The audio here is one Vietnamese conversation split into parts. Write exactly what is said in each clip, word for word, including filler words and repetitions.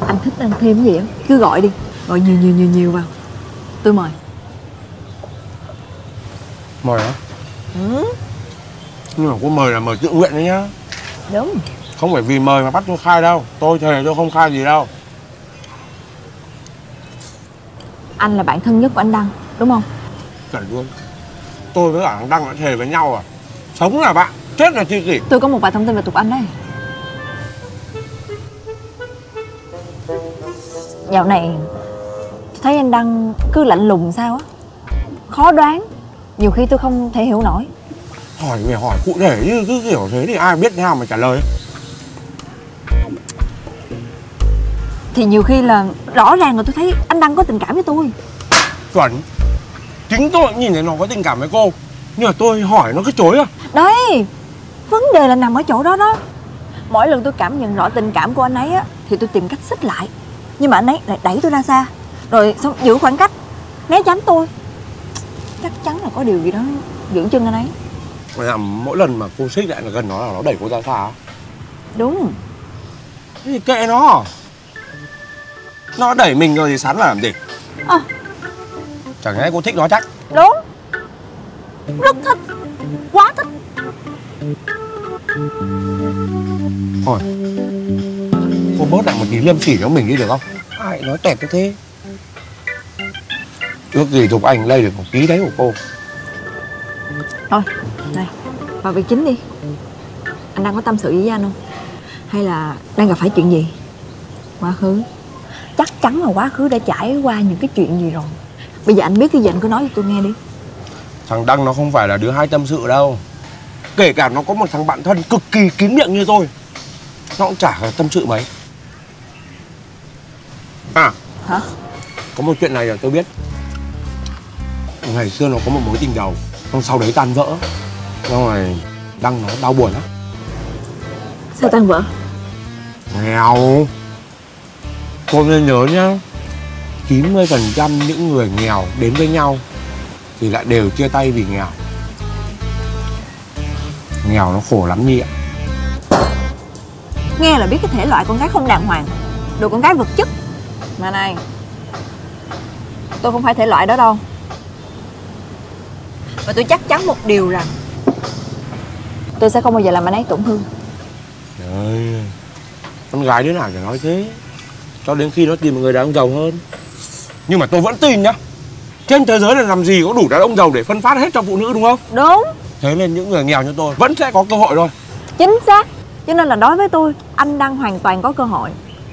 Anh thích ăn thêm gì á, cứ gọi đi. Gọi nhiều nhiều nhiều nhiều vào. Tôi mời. Mời hả? Ừ. Nhưng mà cô mời là mời tự nguyện đấy nhá. Đúng. Không phải vì mời mà bắt tôi khai đâu. Tôi thề tôi không khai gì đâu. Anh là bạn thân nhất của anh Đăng, đúng không? Chuẩn luôn. Tôi với cả thằng Đăng đã thề với nhau à. Sống là bạn, chết là tri kỷ. Tôi có một vài thông tin về Tục Anh đấy. Dạo này tôi thấy anh Đăng cứ lạnh lùng sao á, khó đoán. Nhiều khi tôi không thể hiểu nổi. Hỏi về hỏi cụ thể chứ cứ kiểu thế thì ai biết nhau mà trả lời. Thì nhiều khi là rõ ràng là tôi thấy anh Đăng có tình cảm với tôi. Chuẩn. Chính tôi nhìn thấy nó có tình cảm với cô, nhưng mà tôi hỏi nó cứ chối à. Đấy, vấn đề là nằm ở chỗ đó đó. Mỗi lần tôi cảm nhận rõ tình cảm của anh ấy á, thì tôi tìm cách xích lại. Nhưng mà anh ấy lại đẩy tôi ra xa, rồi xong giữ khoảng cách, né tránh tôi. Chắc chắn là có điều gì đó giữ chân anh ấy. Là mỗi lần mà cô xích lại là gần nó là nó đẩy cô ra xa á? Đúng. Thế thì kệ nó. Nó đẩy mình rồi thì sắn vào làm gì? À. Chẳng lẽ cô thích nó chắc? Đúng. Rất thích. Quá thích. Thôi, cô bớt lại một tí liêm sỉ cho mình đi được không? Ai nói tẹt như thế. Ước gì Thục Anh lây được một tí đấy của cô. Thôi, này, vào việc chính đi. Anh đang có tâm sự với anh không? Hay là đang gặp phải chuyện gì? Quá khứ. Chắc chắn là quá khứ đã trải qua những cái chuyện gì rồi. Bây giờ anh biết cái gì anh cứ nói cho tôi nghe đi. Thằng Đăng nó không phải là đứa hay tâm sự đâu. Kể cả nó có một thằng bạn thân cực kỳ kín miệng như tôi, nó cũng chả tâm sự mấy. À. Hả? Có một chuyện này là tôi biết. Ngày xưa nó có một mối tình đầu, xong sau đấy tan vỡ. Xong rồi Đăng nó đau buồn lắm. Sao tan vỡ? Nghèo. Cô nên nhớ nhá, chín mươi phần trăm những người nghèo đến với nhau thì lại đều chia tay vì nghèo. Nghèo nó khổ lắm nhỉ ạ. Nghe là biết cái thể loại con gái không đàng hoàng, đồ con gái vật chất. Mà này, tôi không phải thể loại đó đâu. Và tôi chắc chắn một điều rằng tôi sẽ không bao giờ làm anh ấy tổn thương. Trời ơi, con gái đứa nào chả nói thế. Cho đến khi nó tìm một người đàn ông giàu hơn. Nhưng mà tôi vẫn tin nhá, trên thế giới này làm gì có đủ đàn ông giàu để phân phát hết cho phụ nữ, đúng không? Đúng. Thế nên những người nghèo như tôi vẫn sẽ có cơ hội thôi. Chính xác. Cho nên là đối với tôi, anh đang hoàn toàn có cơ hội.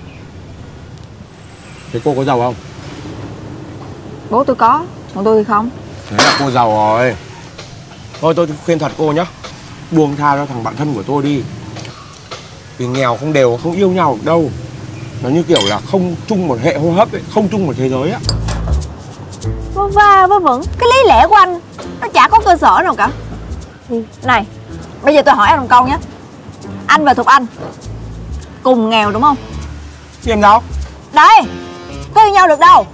Thế cô có giàu không? Bố tôi có, còn tôi thì không. Thế là cô giàu rồi. Thôi tôi khuyên thật cô nhá, buông tha cho thằng bạn thân của tôi đi. Vì nghèo không đều không yêu nhau được đâu. Nó như kiểu là không chung một hệ hô hấp ấy, không chung một thế giới á. Vớ va vớ vẩn. Cái lý lẽ của anh nó chả có cơ sở nào cả. Này, bây giờ tôi hỏi anh một câu nhé. Anh và Thục Anh cùng nghèo đúng không? Tìm đâu? Đây, có yêu nhau được đâu.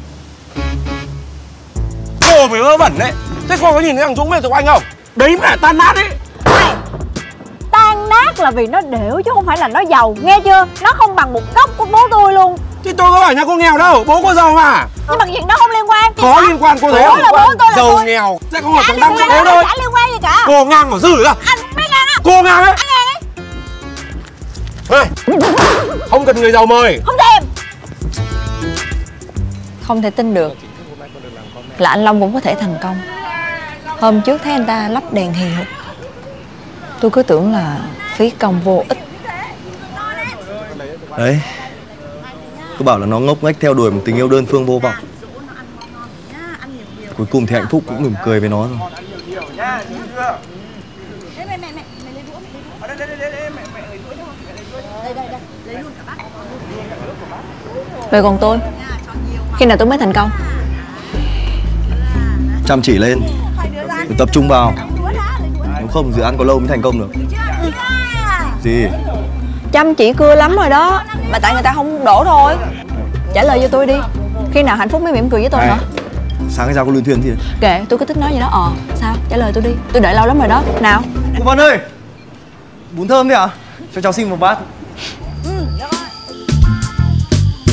Cô phải vớ vẩn đấy. Thế cô có nhìn thấy thằng Dũng với Thục Anh không? Đấy mà tan nát ấy. Này, tan nát là vì nó đểu chứ không phải là nó giàu, nghe chưa? Nó không bằng một góc của bố tôi luôn. Thì tôi có bảo nhà cô nghèo đâu, bố cô giàu mà. Nhưng mà chuyện đó không liên quan. Có liên quan, cô thấy không? Là bố tôi là giàu tôi. nghèo sẽ không phải thằng Đăng cho bố thôi. Chả liên quan gì cả. Cô ngang ở dư ra. Anh biết ngang á. Cô ngang ấy. Anh ngang ấy. Này, không cần người giàu mời. Không thèm. Không thể tin được là anh Long cũng có thể thành công. Hôm trước thấy anh ta lắp đèn hì hục, tôi cứ tưởng là phí công vô ích. Đấy, cứ bảo là nó ngốc nghếch theo đuổi một tình yêu đơn phương vô vọng. Cuối cùng thì hạnh phúc cũng mỉm cười với nó rồi. Vậy còn tôi, khi nào tôi mới thành công? Chăm chỉ lên, phải tập trung vào. Nếu không dự án có lâu mới thành công được. Gì? Chăm chỉ cưa lắm rồi đó, mà tại người ta không đổ thôi. Trả lời cho tôi đi, khi nào hạnh phúc mới mỉm cười với tôi hả? Sáng nay ra có luyện thuyền gì? Kệ, tôi cứ thích nói gì đó. Ờ, sao? Trả lời tôi đi, tôi đợi lâu lắm rồi đó. Nào. Cô Vân ơi, bún thơm đi ạ? Cho cháu xin một bát.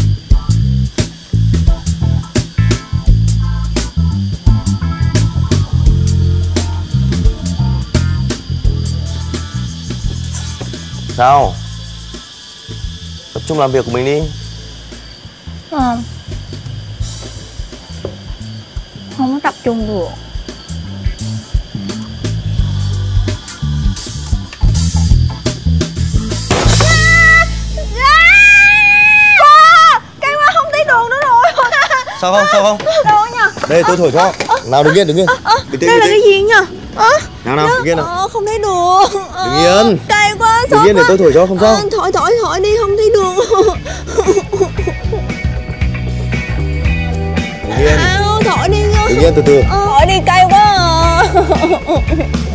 Sao? Tập trung làm việc của mình đi. Không. Không có tập trung được. Cây quá không thấy đường nữa rồi. Sao không? Sao không? Đâu nha. Đây tôi thổi cho. Nào đứng yên, đứng yên. Bình tĩnh, Đây là bình cái tĩnh. gì nha? Ơ, Nào nào, đứng yên nào. ờ, không thấy đường. Ờ, Đứng yên. Cay quá, Đứng sốt yên để quá. tôi thổi cho, không sao. Ờ, thổi thổi thổi đi, không thấy đường. Đứng yên. À, thổi đi nha. Đứng yên từ từ. Ờ, thổi đi cay quá à.